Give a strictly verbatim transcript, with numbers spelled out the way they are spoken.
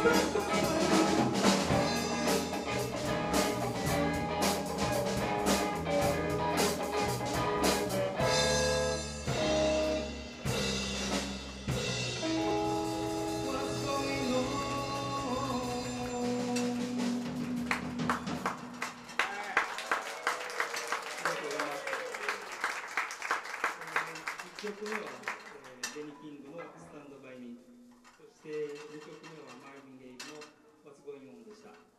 いっきょくめは、えー、ベニ・キングの「スタンド・バイ・ミー」そしてにきょくめはマーヴィン・ゲイの「What's Going On」でした。